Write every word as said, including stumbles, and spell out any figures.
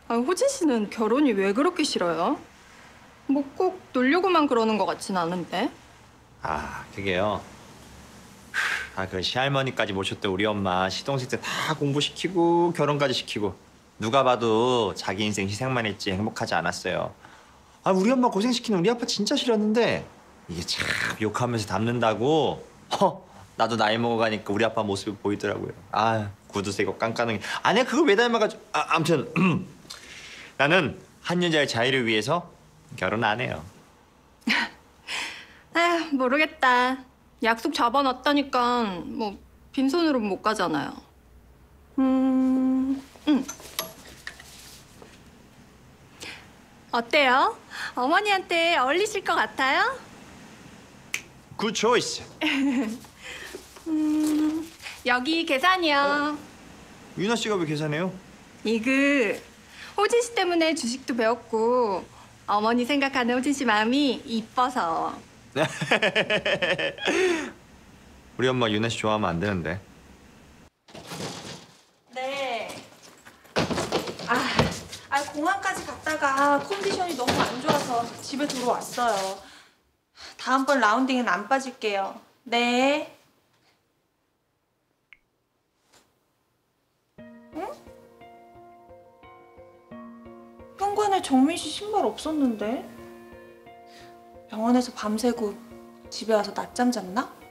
아, 호진 씨는 결혼이 왜 그렇게 싫어요? 뭐 꼭 놀려고만 그러는 것 같진 않은데. 아, 그게요. 아, 그 시할머니까지 모셨던 우리 엄마 시동생 때 다 공부시키고 결혼까지 시키고 누가 봐도 자기 인생 희생만 했지 행복하지 않았어요. 아, 우리 엄마 고생시키는 우리 아빠 진짜 싫었는데 이게 참 욕하면서 닮는다고. 허, 나도 나이 먹어가니까 우리 아빠 모습이 보이더라고요. 아, 구두 세고 깐깐하게. 아니야, 그걸 왜 닮아가지고. 아, 아무튼 나는 한 여자의 자유를 위해서 결혼 안 해요. 에휴, 모르겠다. 약속 잡아놨다니까 뭐 빈손으로는 못 가잖아요. 음, 음. 어때요? 어머니한테 어울리실 것 같아요? 굿 초이스. 음, 여기 계산이요. 유나 씨가 왜 계산해요? 이그 호진 씨 때문에 주식도 배웠고 어머니 생각하는 호진 씨 마음이 이뻐서. 우리 엄마 유나 씨 좋아하면 안 되는데. 네. 아, 아 공항까지 갔다가 컨디션이 너무 안 좋아서 집에 들어왔어요. 다음번 라운딩은 안 빠질게요. 네. 응? 현관에 정민 씨 신발 없었는데? 병원에서 밤새고 집에 와서 낮잠 잤나?